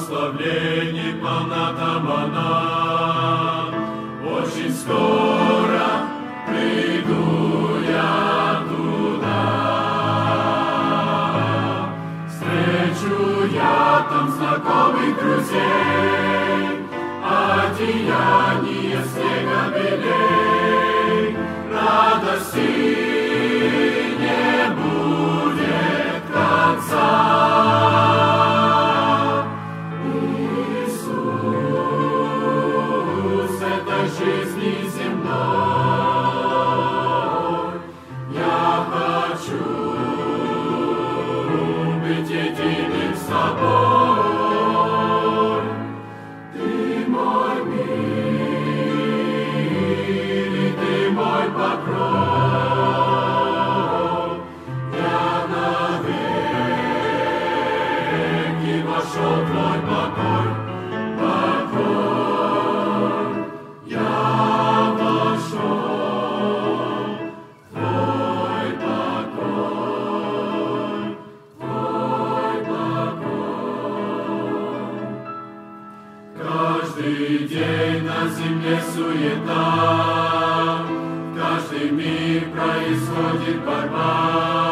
благословений полна там она. Очень скоро приду я туда. Встречу я там знакомых друзей, одеяние снега белей, радости не будет конца. Жизни земной, я хочу быть единым с тобой. Ты мой мир, и ты мой покров. Я навеки вошел в твой покой. Каждый день на земле суета, каждый миг происходит борьба.